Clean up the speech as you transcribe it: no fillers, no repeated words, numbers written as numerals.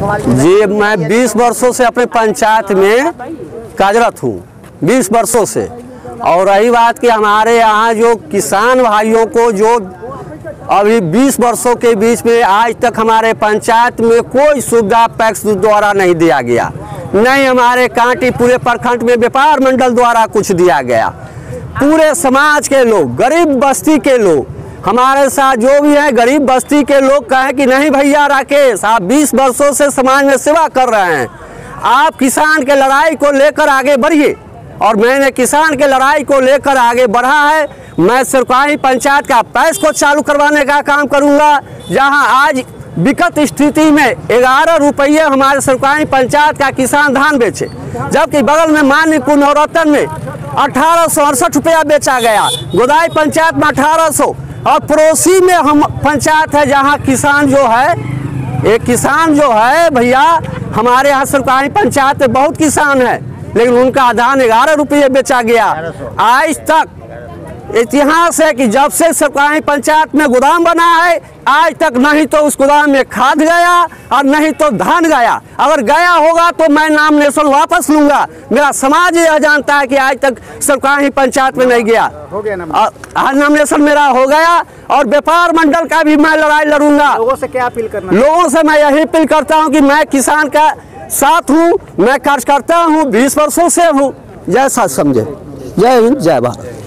जी मैं 20 वर्षों से अपने पंचायत में कार्यरत हूँ, 20 वर्षों से। और रही बात कि हमारे यहाँ जो किसान भाइयों को जो अभी 20 वर्षों के बीच में आज तक हमारे पंचायत में कोई सुविधा पैक्स द्वारा नहीं दिया गया, नहीं हमारे कांटी पूरे प्रखंड में व्यापार मंडल द्वारा कुछ दिया गया। पूरे समाज के लोग, गरीब बस्ती के लोग, हमारे साथ जो भी है गरीब बस्ती के लोग कहें कि नहीं भैया राकेश, आप 20 वर्षों से समाज में सेवा कर रहे हैं, आप किसान के लड़ाई को लेकर आगे बढ़िए। और मैंने किसान के लड़ाई को लेकर आगे बढ़ा है। मैं सरकारी पंचायत का पैक्स को चालू करवाने का काम करूंगा, जहां आज विकट स्थिति में 11 रुपये हमारे सरकारी पंचायत का किसान धान बेचे, जबकि बगल में मान्य कुनौरतन में 1868 रुपया बेचा गया, गोदाई पंचायत में 1800, और पड़ोसी में हम पंचायत है जहां किसान जो है, एक किसान जो है भैया हमारे यहाँ सरकारी पंचायत में बहुत किसान है, लेकिन उनका धान 11 रुपये बेचा गया। आज तक इतिहास है कि जब से सरकारी पंचायत में गोदाम बना है, आज तक नहीं तो उस गोदाम में खाद गया और नहीं तो धान गया। अगर गया होगा तो मैं नॉमिनेशन वापस लूंगा। मेरा समाज यह जानता है कि आज तक सरकारी पंचायत में नहीं गया, आज नॉमिनेशन मेरा हो गया। और व्यापार मंडल का भी मैं लड़ाई लड़ूंगा। लोगों से क्या अपील करना? लोगों से मैं यही अपील करता हूँ कि मैं किसान का साथ हूँ, मैं कार्यकर्ता हूँ, 20 वर्षों से हूँ। जैसा समझे। जय हिंद, जय भारत।